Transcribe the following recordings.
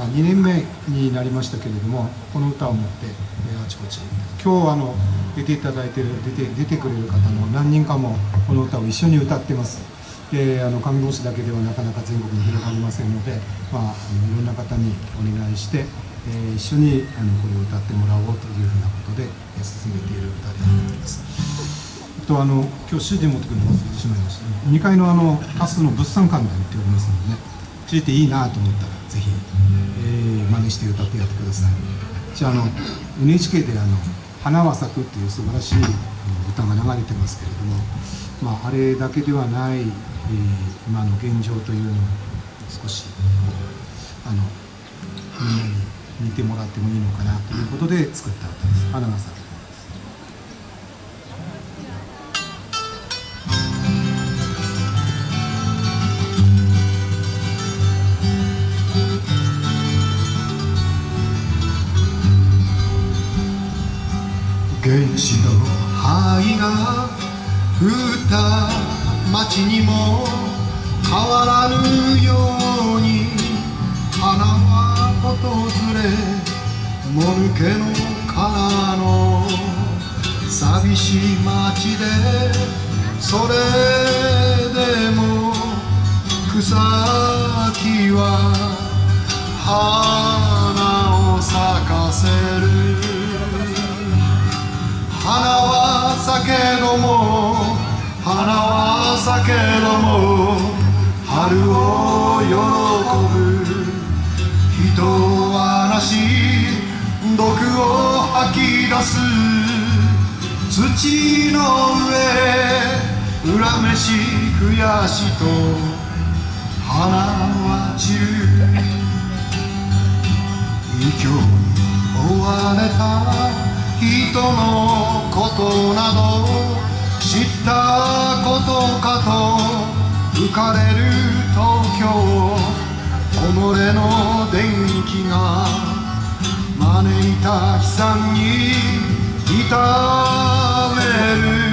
2年目になりましたけれども、この歌を持って、あちこち今日出ていただいている出てくれる方の何人かもこの歌を一緒に歌ってます。看護師だけではなかなか全国に広がりませんので、いろんな方にお願いして、一緒にこれを歌ってもらおうというふうなことで進めている歌であります。今日主人持ってくるの忘れてしまいました、2階の明日の物産館で売っておりますのでね、ついていいなと思ったらぜひ、真似して歌ってやってください。じゃあNHK で「花は咲く」っていう素晴らしい歌が流れてますけれども、あれだけではない今の現状というのを少しみんなに見てもらってもいいのかなということで作った歌です。花が咲く。 原始の灰が降った街にも変わらぬように、花は訪れもぬけの殻の寂しい街で、それでも草木は花を咲かせる。花は咲けども花は咲けども春を喜ぶ。人はなし毒を吐き出す。土の上恨めし悔しと花は散る。異教に追われた人のことなど知ったことかと浮かれる東京。己の電気が招いた悲惨に痛める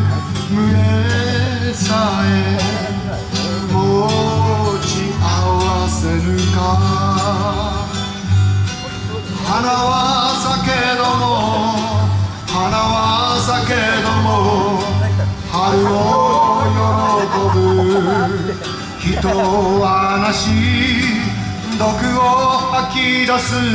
胸さえ持ち合わせぬか。花は咲けども花は咲けども春を喜ぶ。人はなし毒を吐き出す。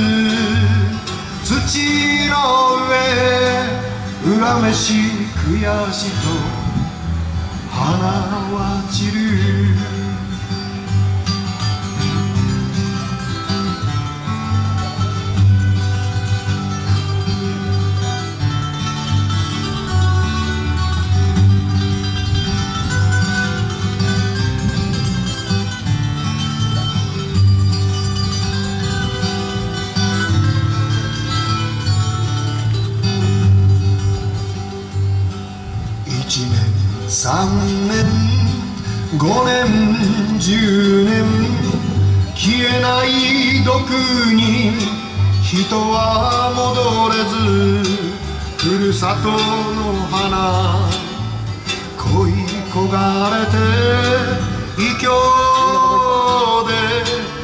土の上恨めし悔しと花は散る。1年3年5年10年消えない毒に人は戻れず。ふるさとの花恋焦がれて異郷で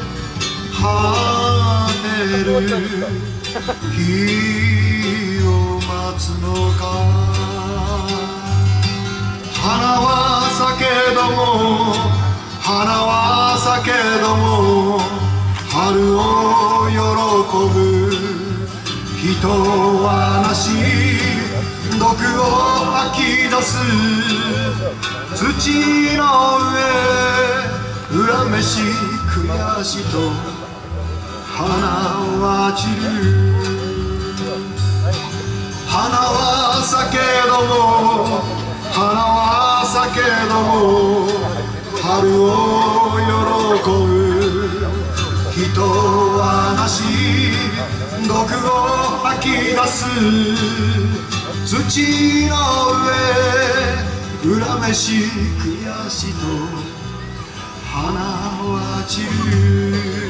果てる。日を待つのか。花は咲けども花は咲けども春を喜ぶ。人はなし毒を吐き出す。土の上恨めし悔しと花は散る。花は咲けども花は咲けども春を喜ぶ。人はなし毒を吐き出す。土の上恨めし悔しと花は散る。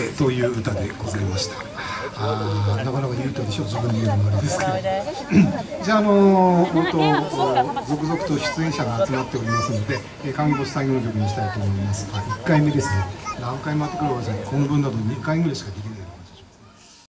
という歌でございました。なかなか言うとでしょ、自分で言うのもあれですけどじゃあ続々と出演者が集まっておりますので、看護師最後の曲にしたいと思います。1回目ですね。何回回ってくるわけじゃない、この分だと2回ぐらいしかできない。